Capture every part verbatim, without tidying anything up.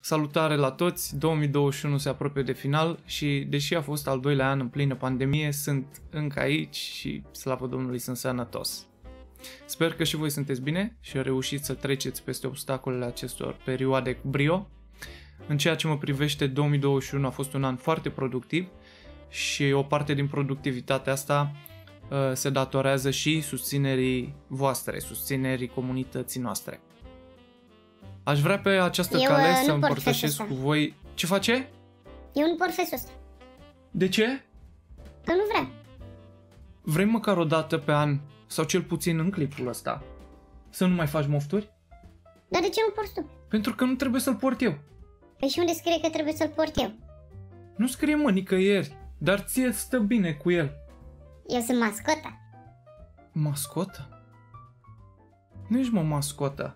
Salutare la toți, două mii douăzeci și unu se apropie de final și deși a fost al doilea an în plină pandemie, sunt încă aici și slavă Domnului sunt sănătos. Sper că și voi sunteți bine și reușiți să treceți peste obstacolele acestor perioade cu brio. În ceea ce mă privește, două mii douăzeci și unu a fost un an foarte productiv și o parte din productivitatea asta uh, se datorează și susținerii voastre, susținerii comunității noastre. Aș vrea pe această Eu, cale uh, să nu port împărtășesc fesul cu ăsta. voi... Ce face? Eu nu port fesul ăsta. De ce? Că nu vreau. Vrei măcar o dată pe an, sau cel puțin în clipul ăsta, să nu mai faci mofturi? Dar de ce nu porți tu? Pentru că nu trebuie să-l port eu. Păi și unde scrie că trebuie să-l port eu? Nu scrie, mă, nicăieri, dar ție stă bine cu el. Eu sunt mascota. Mascotă? Nu ești, mă, mascotă.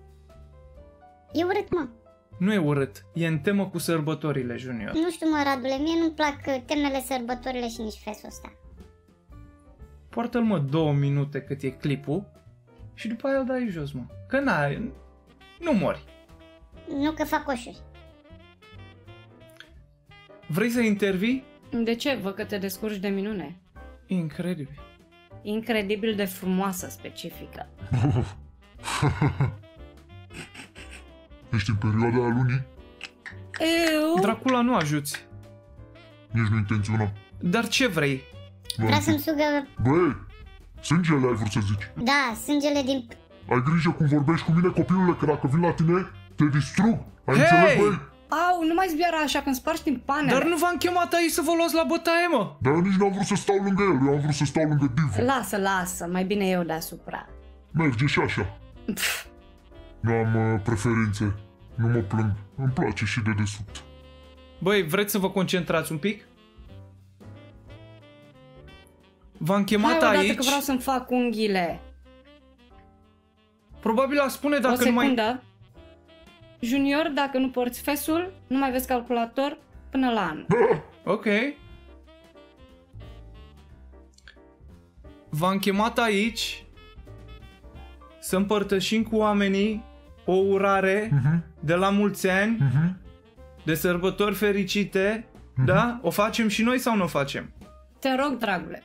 E urât, mă. Nu e urât, e în temă cu sărbătorile, Junior. Nu știu, mă, Radule, mie nu-mi plac uh, temele, sărbătorile și nici fesul ăsta. Poartă-l, mă, două minute cât e clipul și după aia îl dai jos, mă. Că n-ai, nu mori. Nu că fac coșuri. Vrei să intervii? De ce? Văd că te descurci de minune. Incredibil. Incredibil de frumoasă, specifică. Ești în perioada aia lunii? Eu? Dracula, nu ajuți. Nici nu intenționa. Dar ce vrei? Vreau să-mi sugă... Băi, sângele ai vrut să zici. Da, sângele din... Ai grijă cum vorbești cu mine, copilule, că dacă vin la tine, te distrug. Ai Hei! înțeles, băi? Au, nu mai zbiara așa când spargi din panele. Dar nu v-am chemat aici să vă luați la bătaie, mă! Dar eu nici n-am vrut să stau lângă el, eu am vrut să stau lângă Diva. Lasă, lasă, mai bine eu deasupra. Merge și așa. Pf, Nu am uh, preferințe. Nu mă plâng. Îmi place și de desubt. Băi, vreți să vă concentrați un pic? V-am chemat hai odată aici. că vreau să-mi fac unghiile. Probabil a spune O dacă nu mai... secundă. Junior, dacă nu porți fesul, nu mai vezi calculator până la anul. Ok. V-am chemat aici să împărtășim cu oamenii o urare Mhm, de la mulți ani, mhm. de sărbători fericite, da? O facem și noi sau nu o facem? Te rog, dragule.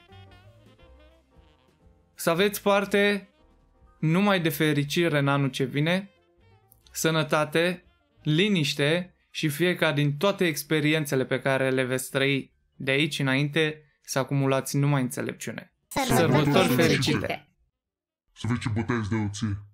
Să aveți parte numai de fericire în anul ce vine, sănătate, liniște și fiecare din toate experiențele pe care le veți trăi de aici înainte să acumulați numai înțelepciune. Sărbători fericite! Să vezi ce bătaie îți dă eu ție.